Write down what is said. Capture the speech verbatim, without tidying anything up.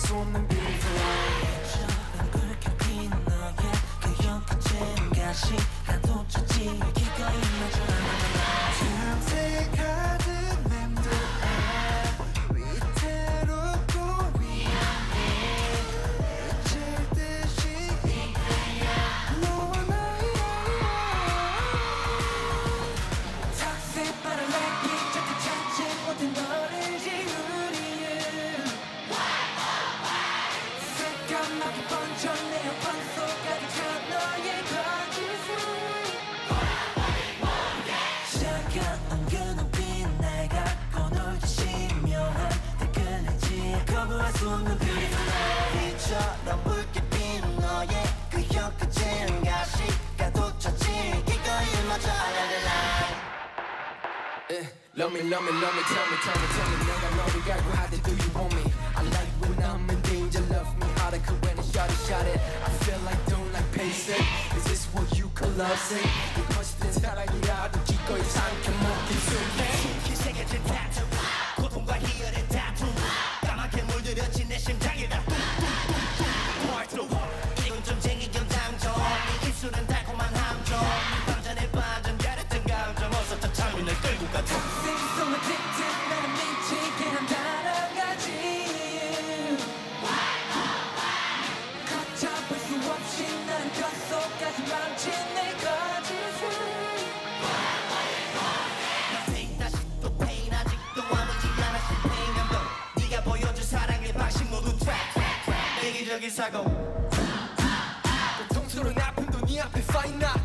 수 없는 beautiful life. 그렇게 핀 너의 그 혀끝은 가시가도 쳤지 기꺼이 맞아 틈새 가득 맴돌아 위태롭고 위험해 미칠 듯이 너와 나의 Toxic but I like it 자꾸 찾지 못한 너를 지우리는 새까맣게 번져 내 방 속까지 찬 너의 거짓은 차가운 그 눈빛 날 갖고 놀듯이 묘한 뜨끈해지 거부할 수 없는 beautiful life 이처럼 붉게 핀 너의 그 혀끝은 가시가 돋쳤지 기꺼이 맞아 another night Love me, love me, love me, tell me, tell me, tell me 내가 너를 갈고 할 때 do you want me? I like when I'm in danger, love me harder 그 when it's shot it, shot it I feel like don't like basic Is this what you call lovesick? 이거 싶은 사랑이라도 기꺼이 삼켜먹기 순해 희생해진 타투 고통과 희열의 다툼 까맣게 물들여진 내 심장이다 Part two 기분 전쟁이 연장전 네 입술은 달콤한 함정 방전에 빠진 야릇한 감정 어서 저 장면을 끌고 가 Toxic so addicted 나는 미치게 한다는 거지 걷잡을 수 없이 난 뼛속까지 망친 내 거짓은 pain 다시 또 pain 아직도 아물지 않아 pain 감동 네가 보여준 사랑의 방식 모두 trap trap trap 이기적인 사고 고통스러운 아픔도 네 앞에 fight now